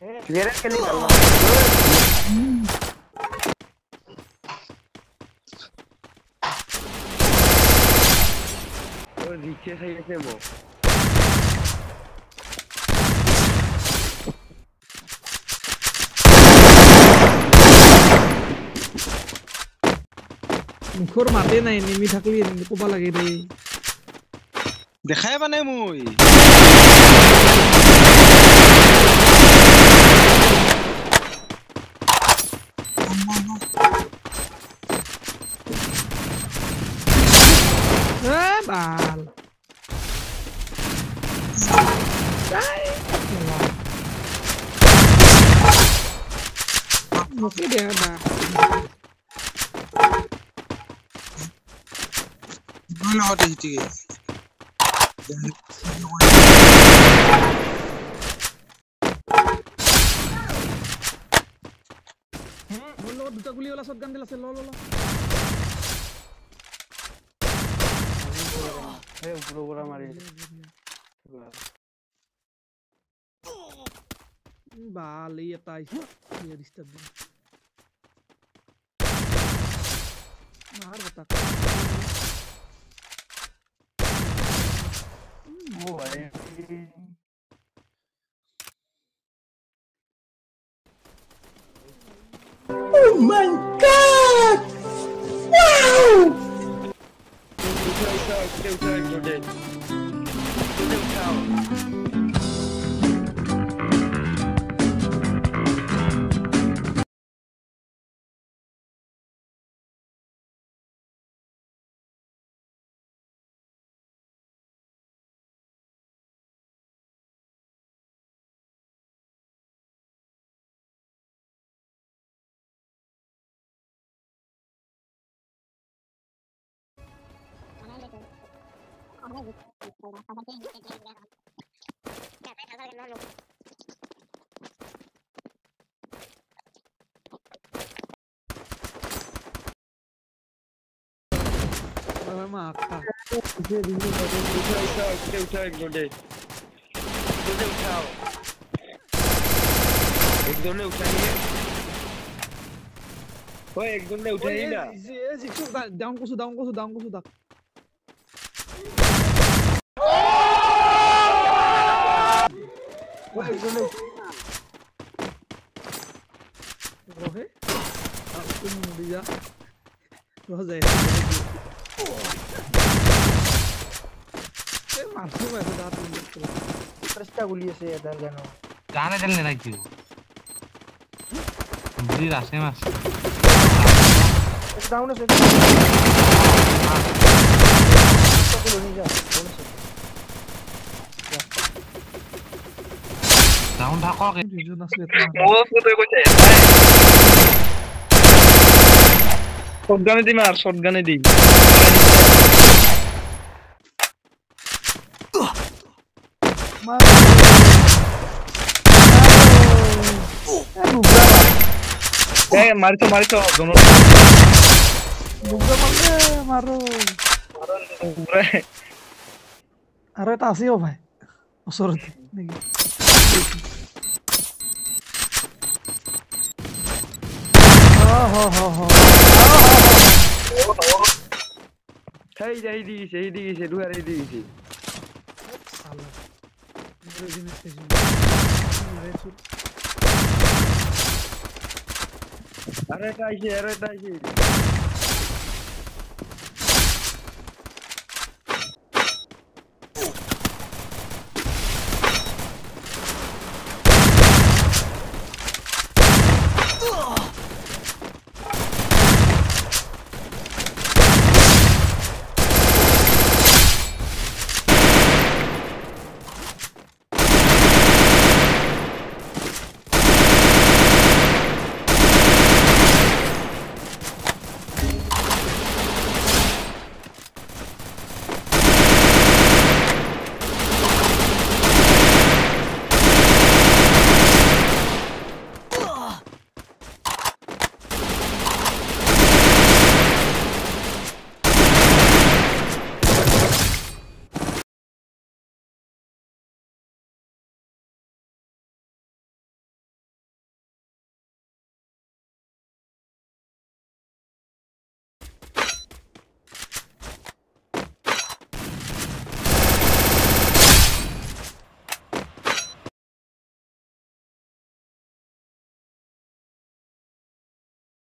Sigaret ke nikalna और नीचे से ऐसे वो মুখৰ মাতে নাই নিমি থাকলি কোবা লাগে ৰে দেখাই মানে মই বাল মুখে দেখা বা না হতে হিটি বলো দুটা গুলি ওলা শটগান দিলা আছে ল ল ল हे ऊपर ऊपर मारी বাল এই এটা আইছে এই রিস্টার দিন মার বতা वो भाई Oh my God! Wow! मारता उठा एक दो उठाओ एक दो ने उठाइए ओए एक दो ने उठाइए ना डाउन को सुधा ओए एक दो ने रोहे अब तुम दिया रोज है मारतो मैं तो दांत में प्रस्ता गुली से इधर जानो जाने चलने ना क्यों बुरी रास्ते में डाउन से तो नहीं जा डाउन था कौन के जो नस्ल वो तो कुछ है शॉटगन दी मारो दोनों मारो अरे এটা আছে ও ভাই ওসরতে নাকি সেই দিছে দুয়ারে দিছে সালা পুরো জিনিস থেকে আরে এটা আইছে